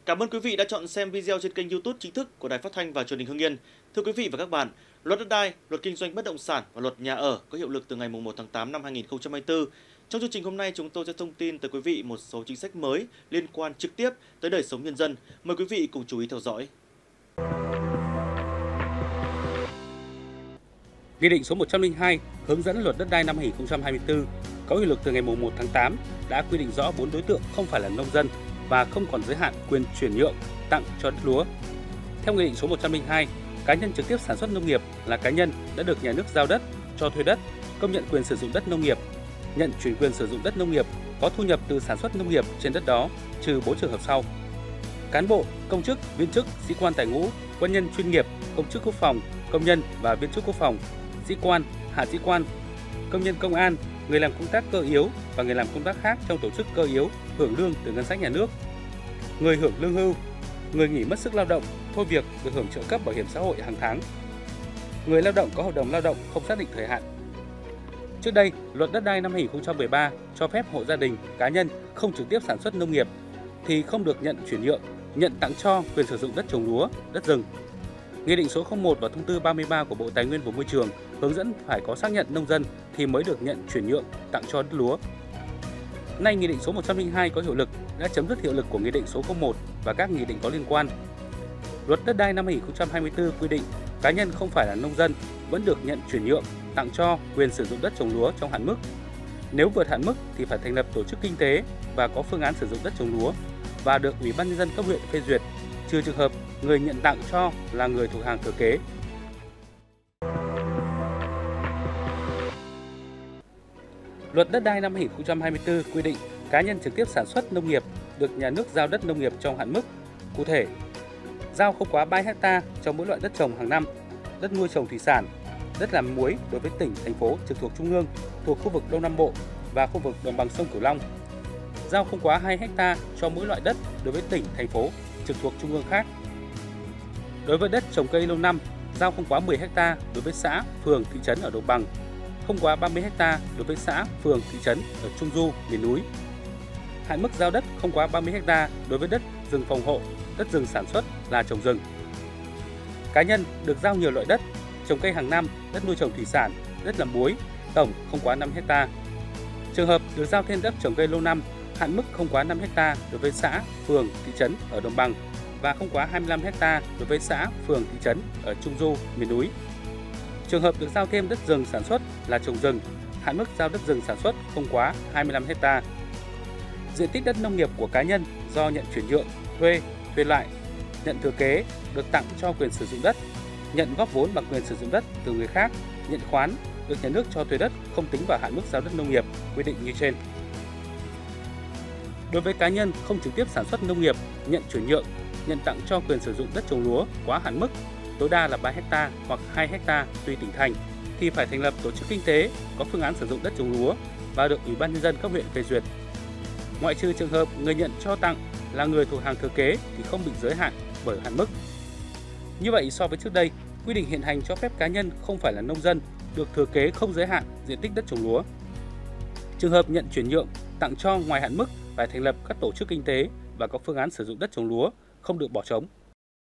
Cảm ơn quý vị đã chọn xem video trên kênh YouTube chính thức của Đài Phát thanh và Truyền hình Hưng Yên. Thưa quý vị và các bạn, Luật đất đai, Luật kinh doanh bất động sản và Luật nhà ở có hiệu lực từ ngày 1 tháng 8 năm 2024. Trong chương trình hôm nay, chúng tôi sẽ thông tin tới quý vị một số chính sách mới liên quan trực tiếp tới đời sống nhân dân. Mời quý vị cùng chú ý theo dõi. Nghị định số 102 hướng dẫn Luật đất đai năm 2024 có hiệu lực từ ngày 1 tháng 8 đã quy định rõ 4 đối tượng không phải là nông dân và không còn giới hạn quyền chuyển nhượng, tặng cho đất lúa. Theo Nghị định số 102, cá nhân trực tiếp sản xuất nông nghiệp là cá nhân đã được nhà nước giao đất, cho thuê đất, công nhận quyền sử dụng đất nông nghiệp, nhận chuyển quyền sử dụng đất nông nghiệp, có thu nhập từ sản xuất nông nghiệp trên đất đó, trừ 4 trường hợp sau: cán bộ, công chức, viên chức, sĩ quan tại ngũ, quân nhân chuyên nghiệp, công chức quốc phòng, công nhân và viên chức quốc phòng, sĩ quan, hạ sĩ quan, công nhân công an, người làm công tác cơ yếu và người làm công tác khác trong tổ chức cơ yếu hưởng lương từ ngân sách nhà nước, người hưởng lương hưu, người nghỉ mất sức lao động, thôi việc được hưởng trợ cấp bảo hiểm xã hội hàng tháng, người lao động có hợp đồng lao động không xác định thời hạn. Trước đây, Luật đất đai năm 2013 cho phép hộ gia đình, cá nhân không trực tiếp sản xuất nông nghiệp thì không được nhận chuyển nhượng, nhận tặng cho quyền sử dụng đất trồng lúa, đất rừng. Nghị định số 01 và thông tư 33 của Bộ Tài nguyên và Môi trường hướng dẫn phải có xác nhận nông dân thì mới được nhận chuyển nhượng, tặng cho đất lúa. Nay Nghị định số 102 có hiệu lực đã chấm dứt hiệu lực của Nghị định số 01 và các nghị định có liên quan. Luật đất đai năm 2024 quy định cá nhân không phải là nông dân vẫn được nhận chuyển nhượng, tặng cho quyền sử dụng đất trồng lúa trong hạn mức. Nếu vượt hạn mức thì phải thành lập tổ chức kinh tế và có phương án sử dụng đất trồng lúa và được Ủy ban nhân dân cấp huyện phê duyệt, trừ trường hợp người nhận tặng cho là người thuộc hàng thừa kế. Luật đất đai năm 2024 quy định cá nhân trực tiếp sản xuất nông nghiệp được nhà nước giao đất nông nghiệp trong hạn mức. Cụ thể, giao không quá 3 ha cho mỗi loại đất trồng hàng năm, đất nuôi trồng thủy sản, đất làm muối đối với tỉnh, thành phố trực thuộc Trung ương, thuộc khu vực Đông Nam Bộ và khu vực đồng bằng sông Cửu Long. Giao không quá 2 ha cho mỗi loại đất đối với tỉnh, thành phố trực thuộc Trung ương khác. Đối với đất trồng cây lâu năm, giao không quá 10 ha đối với xã, phường, thị trấn ở đồng bằng, không quá 30 ha đối với xã, phường, thị trấn ở Trung Du, miền núi. Hạn mức giao đất không quá 30 ha đối với đất rừng phòng hộ, đất rừng sản xuất là trồng rừng. Cá nhân được giao nhiều loại đất, trồng cây hàng năm, đất nuôi trồng thủy sản, đất làm muối, tổng không quá 5 ha. Trường hợp được giao thêm đất trồng cây lâu năm, hạn mức không quá 5 ha đối với xã, phường, thị trấn ở đồng bằng và không quá 25 ha đối với xã, phường, thị trấn ở Trung Du, miền núi. Trường hợp được giao thêm đất rừng sản xuất là trồng rừng, hạn mức giao đất rừng sản xuất không quá 25 ha. Diện tích đất nông nghiệp của cá nhân do nhận chuyển nhượng, thuê, thuê lại, nhận thừa kế, được tặng cho quyền sử dụng đất, nhận góp vốn bằng quyền sử dụng đất từ người khác, nhận khoán, được nhà nước cho thuê đất không tính vào hạn mức giao đất nông nghiệp quy định như trên. Đối với cá nhân không trực tiếp sản xuất nông nghiệp, nhận chuyển nhượng, nhận tặng cho quyền sử dụng đất trồng lúa quá hạn mức, tối đa là 3 ha hoặc 2 ha tùy tỉnh thành, thì phải thành lập tổ chức kinh tế có phương án sử dụng đất trồng lúa và được Ủy ban nhân dân cấp huyện phê duyệt. Ngoại trừ trường hợp người nhận cho tặng là người thuộc hàng thừa kế thì không bị giới hạn bởi hạn mức. Như vậy, so với trước đây, quy định hiện hành cho phép cá nhân không phải là nông dân được thừa kế không giới hạn diện tích đất trồng lúa. Trường hợp nhận chuyển nhượng, tặng cho ngoài hạn mức phải thành lập các tổ chức kinh tế và có phương án sử dụng đất trồng lúa, không được bỏ trống.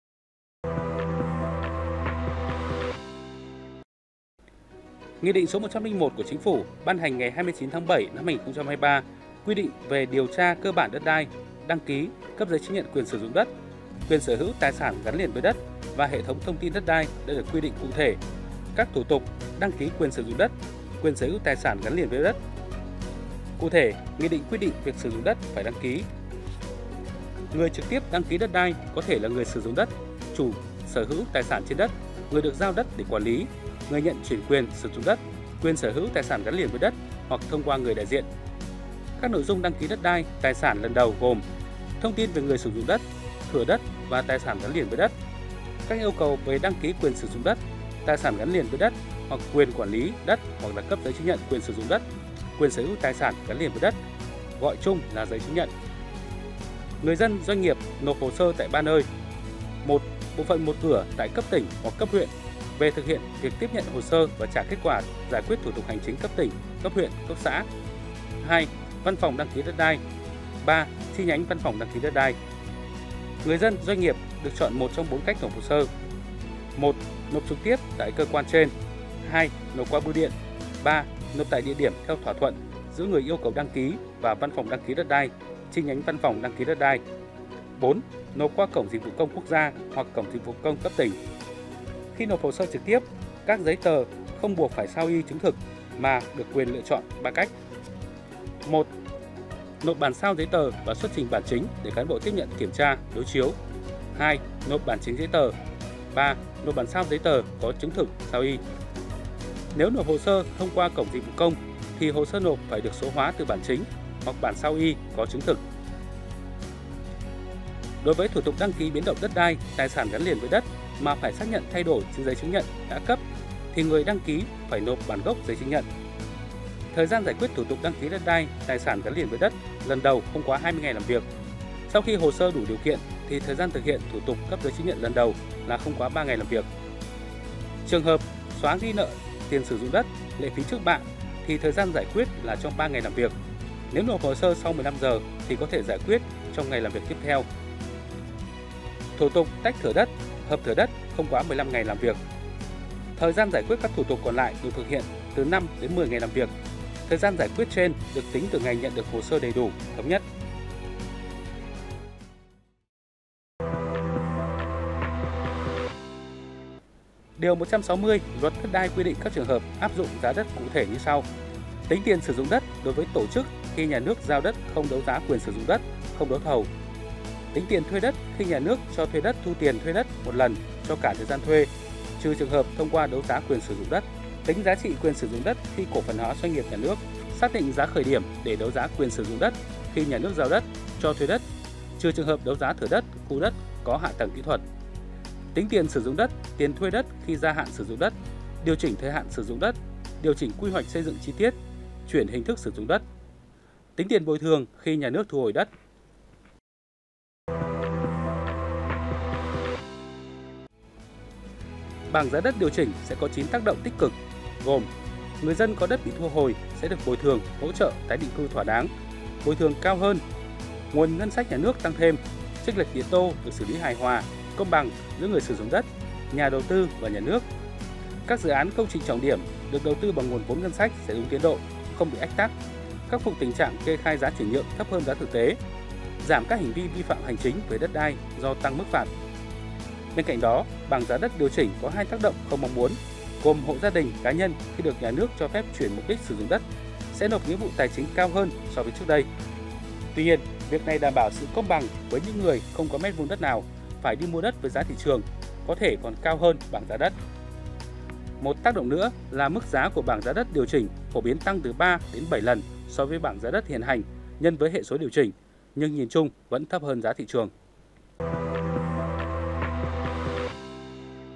Nghị định số 101 của Chính phủ ban hành ngày 29 tháng 7 năm 2023 quy định về điều tra cơ bản đất đai, đăng ký, cấp giấy chứng nhận quyền sử dụng đất, quyền sở hữu tài sản gắn liền với đất và hệ thống thông tin đất đai đã được quy định cụ thể. Các thủ tục đăng ký quyền sử dụng đất, quyền sở hữu tài sản gắn liền với đất. Cụ thể, nghị định quy định việc sử dụng đất phải đăng ký. Người trực tiếp đăng ký đất đai có thể là người sử dụng đất, chủ sở hữu tài sản trên đất, người được giao đất để quản lý, người nhận chuyển quyền sử dụng đất, quyền sở hữu tài sản gắn liền với đất hoặc thông qua người đại diện. Các nội dung đăng ký đất đai, tài sản lần đầu gồm thông tin về người sử dụng đất, thửa đất và tài sản gắn liền với đất, các yêu cầu về đăng ký quyền sử dụng đất, tài sản gắn liền với đất hoặc quyền quản lý đất hoặc là cấp giấy chứng nhận quyền sử dụng đất, quyền sở hữu tài sản gắn liền với đất, gọi chung là giấy chứng nhận. Người dân, doanh nghiệp nộp hồ sơ tại 3 nơi. 1. Bộ phận một cửa tại cấp tỉnh hoặc cấp huyện về thực hiện việc tiếp nhận hồ sơ và trả kết quả giải quyết thủ tục hành chính cấp tỉnh, cấp huyện, cấp xã. 2. Văn phòng đăng ký đất đai. 3. Chi nhánh văn phòng đăng ký đất đai. Người dân, doanh nghiệp được chọn một trong 4 cách nộp hồ sơ. 1. Nộp trực tiếp tại cơ quan trên. 2. Nộp qua bưu điện. 3. Nộp tại địa điểm theo thỏa thuận giữa người yêu cầu đăng ký và văn phòng đăng ký đất đai, chi nhánh văn phòng đăng ký đất đai. 4. Nộp qua cổng dịch vụ công quốc gia hoặc cổng dịch vụ công cấp tỉnh. Khi nộp hồ sơ trực tiếp, các giấy tờ không buộc phải sao y chứng thực mà được quyền lựa chọn 3 cách. 1. Nộp bản sao giấy tờ và xuất trình bản chính để cán bộ tiếp nhận kiểm tra, đối chiếu. 2. Nộp bản chính giấy tờ. 3. Nộp bản sao giấy tờ có chứng thực sao y. Nếu nộp hồ sơ thông qua cổng dịch vụ công thì hồ sơ nộp phải được số hóa từ bản chính hoặc bản sao y có chứng thực. Đối với thủ tục đăng ký biến động đất đai, tài sản gắn liền với đất mà phải xác nhận thay đổi trên giấy chứng nhận đã cấp thì người đăng ký phải nộp bản gốc giấy chứng nhận. Thời gian giải quyết thủ tục đăng ký đất đai, tài sản gắn liền với đất lần đầu không quá 20 ngày làm việc. Sau khi hồ sơ đủ điều kiện thì thời gian thực hiện thủ tục cấp giấy chứng nhận lần đầu là không quá 3 ngày làm việc. Trường hợp xóa ghi nợ tiền sử dụng đất, lệ phí trước bạ thì thời gian giải quyết là trong 3 ngày làm việc. Nếu nộp hồ sơ sau 15 giờ thì có thể giải quyết trong ngày làm việc tiếp theo. Thủ tục tách thửa đất, hợp thửa đất không quá 15 ngày làm việc. Thời gian giải quyết các thủ tục còn lại được thực hiện từ 5 đến 10 ngày làm việc. Thời gian giải quyết trên được tính từ ngày nhận được hồ sơ đầy đủ, thống nhất. Điều 160 Luật Đất đai quy định các trường hợp áp dụng giá đất cụ thể như sau. Tính tiền sử dụng đất đối với tổ chức khi nhà nước giao đất không đấu giá quyền sử dụng đất, không đấu thầu. Tính tiền thuê đất khi nhà nước cho thuê đất thu tiền thuê đất một lần cho cả thời gian thuê, trừ trường hợp thông qua đấu giá quyền sử dụng đất. Tính giá trị quyền sử dụng đất khi cổ phần hóa doanh nghiệp nhà nước, xác định giá khởi điểm để đấu giá quyền sử dụng đất khi nhà nước giao đất cho thuê đất, trừ trường hợp đấu giá thửa đất, khu đất có hạ tầng kỹ thuật. Tính tiền sử dụng đất, tiền thuê đất khi gia hạn sử dụng đất, điều chỉnh thời hạn sử dụng đất, điều chỉnh quy hoạch xây dựng chi tiết, chuyển hình thức sử dụng đất. Tính tiền bồi thường khi nhà nước thu hồi đất. Bảng giá đất điều chỉnh sẽ có 9 tác động tích cực, gồm người dân có đất bị thu hồi sẽ được bồi thường, hỗ trợ tái định cư thỏa đáng, bồi thường cao hơn, nguồn ngân sách nhà nước tăng thêm, chênh lệch tiền đô được xử lý hài hòa, công bằng giữa người sử dụng đất, nhà đầu tư và nhà nước. Các dự án công trình trọng điểm được đầu tư bằng nguồn vốn ngân sách sẽ đúng tiến độ, không bị ách tắc, khắc phục tình trạng kê khai giá chuyển nhượng thấp hơn giá thực tế, giảm các hành vi vi phạm hành chính về đất đai do tăng mức phạt. Bên cạnh đó, bảng giá đất điều chỉnh có 2 tác động không mong muốn, gồm hộ gia đình, cá nhân khi được nhà nước cho phép chuyển mục đích sử dụng đất sẽ nộp nghĩa vụ tài chính cao hơn so với trước đây. Tuy nhiên, việc này đảm bảo sự công bằng với những người không có mét vuông đất nào phải đi mua đất với giá thị trường, có thể còn cao hơn bảng giá đất. Một tác động nữa là mức giá của bảng giá đất điều chỉnh phổ biến tăng từ 3 đến 7 lần so với bảng giá đất hiện hành nhân với hệ số điều chỉnh, nhưng nhìn chung vẫn thấp hơn giá thị trường.